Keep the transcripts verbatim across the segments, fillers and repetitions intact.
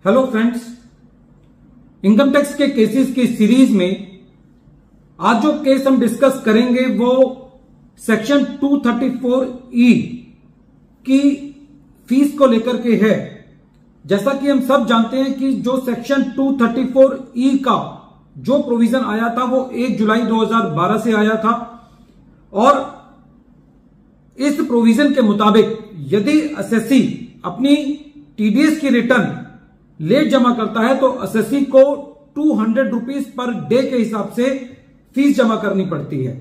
Hello friends, income tax के cases की series में आज जो केस हम डिस्कस करेंगे वो सेक्शन दो सौ चौंतीस ई की फीस को लेकर के है। जैसा कि हम सब जानते हैं कि जो सेक्शन दो सौ चौंतीस ई का जो प्रोविजन आया था वो एक जुलाई दो हज़ार बारह से आया था और इस प्रोविजन के मुताबिक यदि एसएससी अपनी टीडीएस की रिटर्न लेट जमा करता है तो एसएससी को two hundred rupees per day के हिसाब से फीस जमा करनी पड़ती है।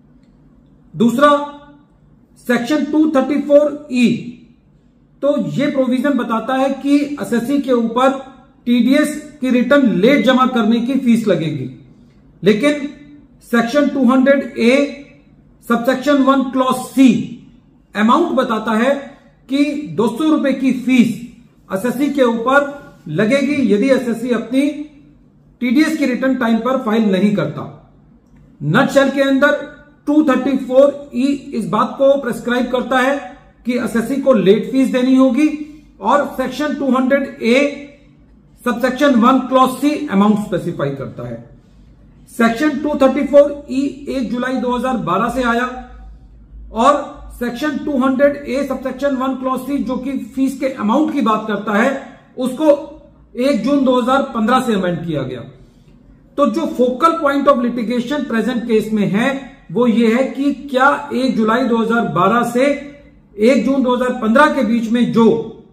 दूसरा, सेक्शन दो सौ चौंतीस ई तो यह प्रोविजन बताता है कि एसएससी के ऊपर टीडीएस की रिटर्न लेट जमा करने की फीस लगेगी, लेकिन सेक्शन दो सौ A subsection one clause C amount बताता है कि दो सौ रुपए की फीस एसएससी के ऊपर लगेगी यदि एसएससी अपनी टीडीएस की रिटर्न टाइम पर फाइल नहीं करता। नटशेल के अंदर दो सौ चौंतीस ई इस बात को प्रेस्क्राइब करता है कि एसएससी को लेट फीस देनी होगी और सेक्शन दो सौ A subsection one clause C amount specify करता है। सेक्शन दो सौ चौंतीस ई एक जुलाई दो हज़ार बारह से आया और सेक्शन दो सौ A subsection one clause C जो कि फीस के अमाउंट की बात करता है उसको एक जून दो हज़ार पंद्रह से अमेंड किया गया। तो जो focal point of litigation present case में है वो ये है कि क्या एक जुलाई दो हज़ार बारह से एक जून दो हज़ार पंद्रह के बीच में जो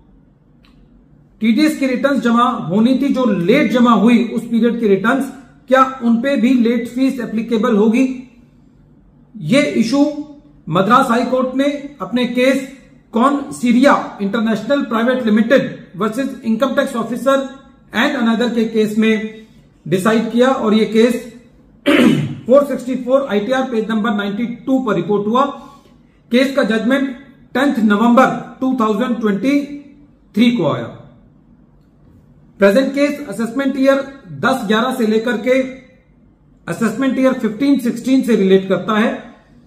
टीडीएस की रिटर्न्स जमा होनी थी, जो लेट जमा हुई उस पीरियड की रिटर्न्स, क्या उन पे भी लेट फीस एप्लीकेबल होगी। ये इशू मद्रास हाई कोर्ट ने अपने case Conceria international private limited versus income tax officer and another के केस में डिसाइड किया और ये केस चार सौ चौंसठ आईटीआर पेज नंबर बानवे पर रिपोर्ट हुआ। केस का जजमेंट टेंथ नवंबर दो हज़ार तेईस को आया। प्रेजेंट केस असेसमेंट ईयर दस ग्यारह से लेकर के असेसमेंट ईयर पंद्रह सोलह से रिलेट करता है।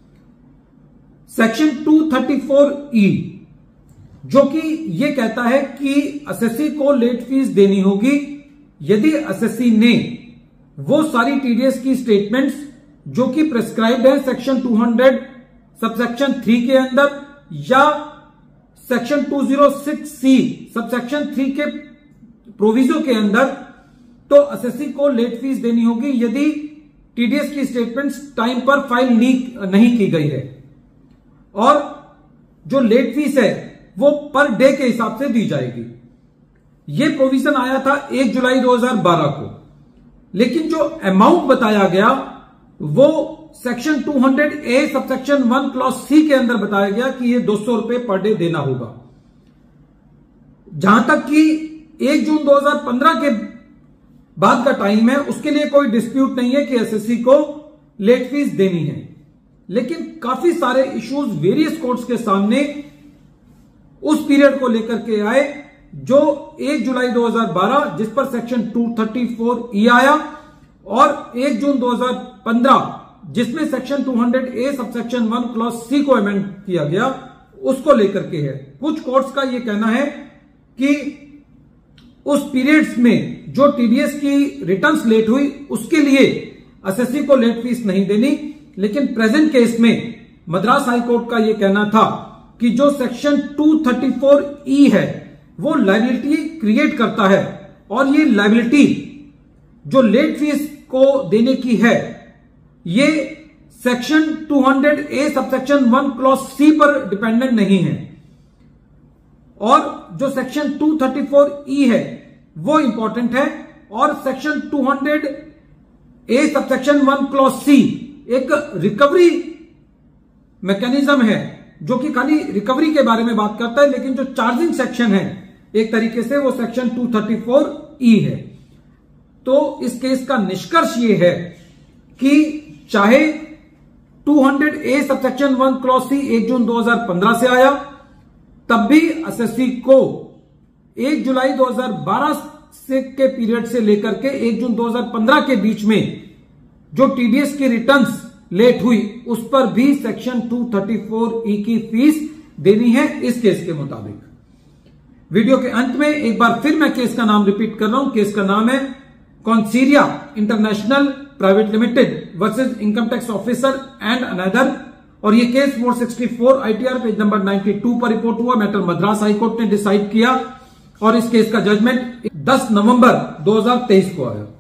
सेक्शन दो सौ चौंतीस ई जो कि यह कहता है कि एसएससी को लेट फीस देनी होगी यदि एसएससी ने वो सारी टीडीएस की स्टेटमेंट्स जो कि प्रेस्क्राइब्ड है सेक्शन दो सौ सबसेक्शन थ्री के अंदर या सेक्शन दो सौ छह सी सबसेक्शन थ्री के प्रोविजो के अंदर, तो एसएससी को लेट फीस देनी होगी यदि टीडीएस की स्टेटमेंट्स टाइम पर फाइल नहीं की गई है और जो लेट फीस है वो पर डे के हिसाब से दी जाएगी। यह प्रोविजन आया था एक जुलाई दो हज़ार बारह को, लेकिन जो अमाउंट बताया गया वो सेक्शन दो सौ A subsection one clause C के अंदर बताया गया कि ये दो सौ रुपए पर डे देना होगा। जहां तक कि एक जून दो हज़ार पंद्रह के बाद का टाइम है उसके लिए कोई डिस्प्यूट नहीं है कि एसएससी को लेट फीस देनी है, लेकिन काफी सारे इश्यूज वेरियस कोर्ट्स के सामने उस पीरियड को लेकर के आए जो एक जुलाई दो हज़ार बारह जिस पर सेक्शन दो सौ चौंतीस ई आया और एक जून दो हज़ार पंद्रह जिसमें सेक्शन दो सौ A subsection one clause C को अमेंड किया गया, उसको लेकर के है। कुछ कोर्ट्स का यह कहना है कि उस पीरियड्स में जो टीडीएस की रिटर्न्स लेट हुई उसके लिए एसएससी को लेट फीस नहीं देनी, लेकिन प्रेजेंट केस में मद्रास हाई कोर्ट का यह कहना था कि जो सेक्शन दो सौ चौंतीस ई है वो लायबिलिटी क्रिएट करता है और ये लायबिलिटी जो लेट फीस को देने की है ये सेक्शन दो सौ A subsection one clause C पर डिपेंडेंट नहीं है और जो सेक्शन दो सौ चौंतीस ई है वो इंपॉर्टेंट है और सेक्शन दो सौ A subsection one clause C एक रिकवरी मैकेनिज्म है जो कि खाली रिकवरी के बारे में बात करता है, लेकिन जो चार्जिंग सेक्शन है एक तरीके से वो सेक्शन दो सौ चौंतीस ई है। तो इस केस का निष्कर्ष ये है कि चाहे दो सौ A subsection one clause C एक जून दो हज़ार पंद्रह से आया तब भी एसएससी को एक जुलाई दो हज़ार बारह से के पीरियड से लेकर के एक जून दो हज़ार पंद्रह के बीच में जो टीडीएस की रिटर्न्स लेट हुई उस पर भी सेक्शन दो सौ चौंतीस ई की फीस देनी है इस केस के मुताबिक। वीडियो के अंत में एक बार फिर मैं केस का नाम रिपीट कर रहा हूं। केस का नाम है Conceria international private limited versus income tax officer and another, और ये केस चार सौ चौंसठ आईटीआर पेज नंबर बानवे पर रिपोर्ट हुआ। मैटर मद्रास हाईकोर्ट ने डिसाइड किया और इस केस का जजमेंट दस नवंबर दो हज़ार तेईस को आया।